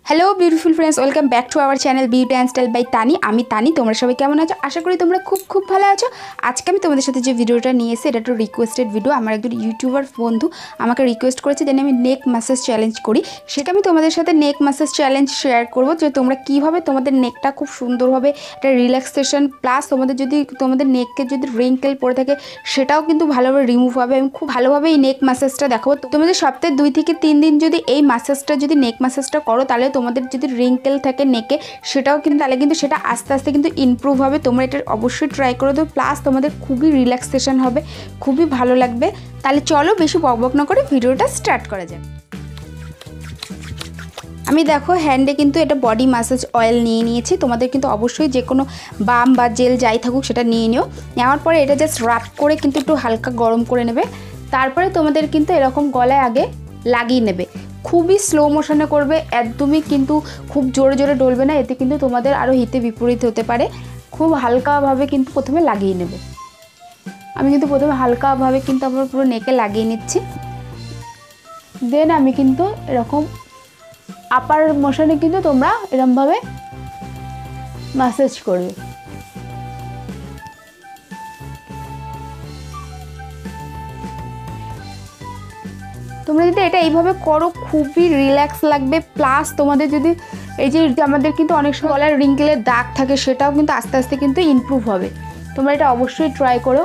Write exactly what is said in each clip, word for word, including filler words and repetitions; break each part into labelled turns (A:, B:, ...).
A: Hello beautiful friends, welcome back to our channel beauty and style by Tani. আমি তানি। তোমরা সবাই কেমন আছো? আশা করি তোমরা খুব খুব ভালো আছো। আজকে আমি তোমাদের সাথে যে ভিডিওটা নিয়ে এসেছি, এটা একটু রিকোয়েস্টেড ভিডিও। আমার একজন ইউটিউবার বন্ধু আমাকে রিকোয়েস্ট করেছে যেন আমি নেক ম্যাসাজ চ্যালেঞ্জ করি। সেটা আমি তোমাদের সাথে নেক ম্যাসাজ চ্যালেঞ্জ শেয়ার করবো, যে তোমরা কীভাবে তোমাদের নেকটা খুব সুন্দরভাবে একটা রিল্যাক্সেশন প্লাস তোমাদের যদি তোমাদের নেককে যদি রিঙ্কেল পড়ে থাকে সেটাও কিন্তু ভালোভাবে রিমুভ হবে। আমি খুব ভালোভাবে এই নেক ম্যাসাজটা দেখাবো। তোমাদের সপ্তাহে দুই থেকে তিন দিন যদি এই ম্যাসাজটা যদি নেক ম্যাসাজটা করো, তাহলে তোমাদের যদি রিঙ্কেল থাকে নেকে সেটাও কিন্তু তাহলে কিন্তু সেটা আস্তে আস্তে কিন্তু ইমপ্রুভ হবে। তোমরা এটা অবশ্যই ট্রাই করে দেবো, প্লাস তোমাদের খুবই রিল্যাক্সেশন হবে, খুবই ভালো লাগবে। তাহলে চলো বেশি বকবক না করে ভিডিওটা স্টার্ট করা যাক। আমি দেখো হ্যান্ডে কিন্তু এটা বডি ম্যাসাজ অয়েল নিয়ে নিয়েছি। তোমাদের কিন্তু অবশ্যই যে কোনো বাম বা জেল যাই থাকুক সেটা নিয়ে নিও। নেওয়ার পরে এটা জাস্ট রাব করে কিন্তু একটু হালকা গরম করে নেবে। তারপরে তোমাদের কিন্তু এরকম গলায় আগে লাগিয়ে নেবে। খুবই স্লো মোশনে করবে, একদমই কিন্তু খুব জোরে জোরে ডলবে না, এতে কিন্তু তোমাদের আরও হিতে বিপরীত হতে পারে। খুব হালকাভাবে কিন্তু প্রথমে লাগিয়ে নেবে। আমি কিন্তু প্রথমে হালকাভাবে কিন্তু আমার পুরো নেকে লাগিয়ে নিচ্ছি। দেন আমি কিন্তু এরকম আপার মোশনে কিন্তু তোমরা এরকমভাবে ম্যাসাজ করবে। তোমরা যদি এটা এইভাবে করো খুবই রিল্যাক্স লাগবে, প্লাস তোমাদের যদি এই যে আমাদের কিন্তু অনেক সময় গলার রিঙ্কেলের দাগ থাকে সেটাও কিন্তু আস্তে আস্তে কিন্তু ইমপ্রুভ হবে। তোমরা এটা অবশ্যই ট্রাই করো।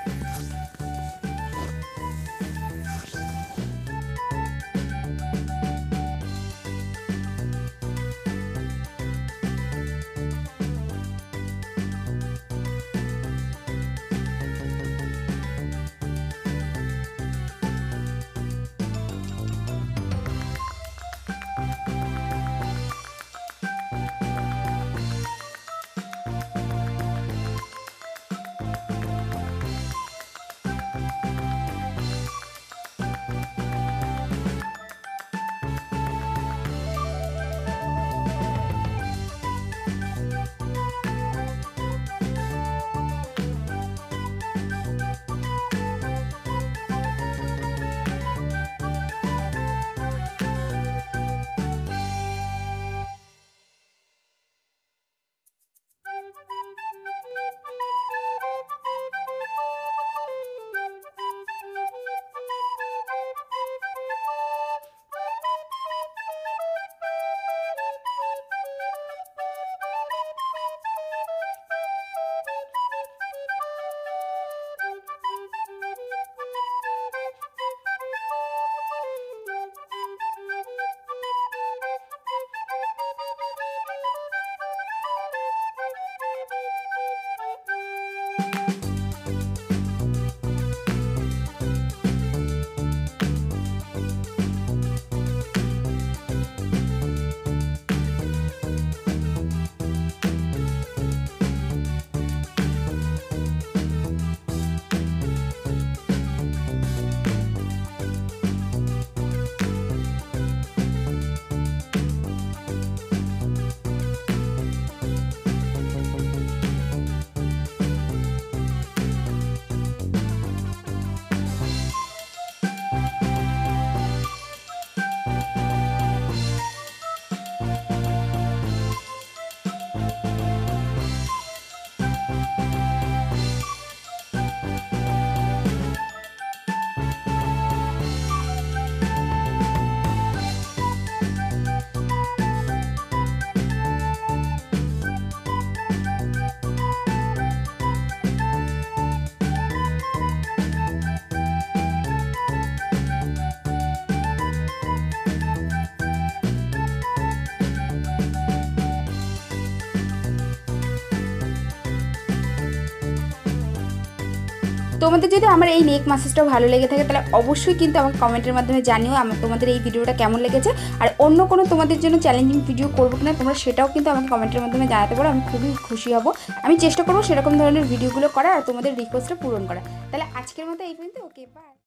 A: তোমাদের যদি আমার এই নেক ম্যাসাজটা ভালো লেগে থাকে তাহলে অবশ্যই কিন্তু আমাকে কমেন্টের মাধ্যমে জানিও আমার তোমাদের এই ভিডিওটা কেমন লেগেছে। আর অন্য কোনো তোমাদের জন্য চ্যালেঞ্জিং ভিডিও করবো কিনা তোমরা সেটাও কিন্তু আমাকে কমেন্টের মাধ্যমে জানাতে পারো। আমি খুবই খুশি হব। আমি চেষ্টা করবো সেরকম ধরনের ভিডিওগুলো করার আর তোমাদের রিকোয়েস্টটা পূরণ করা। তাহলে আজকের মতো এই পর্যন্ত। Okay, by.